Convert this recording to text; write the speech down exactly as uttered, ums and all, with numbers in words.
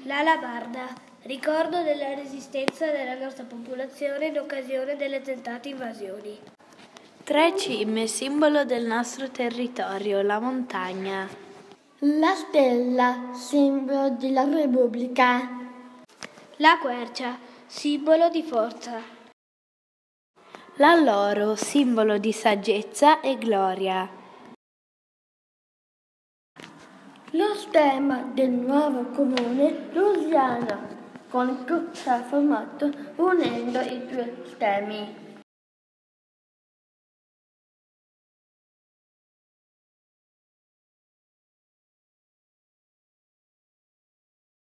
L'alabarda, ricordo della resistenza della nostra popolazione in occasione delle tentate invasioni. Tre cime, simbolo del nostro territorio, la montagna. La stella, simbolo della Repubblica. La quercia, simbolo di forza. L'alloro, simbolo di saggezza e gloria. Lo stemma del nuovo comune Lusiana, conico trasformato unendo i due stemmi.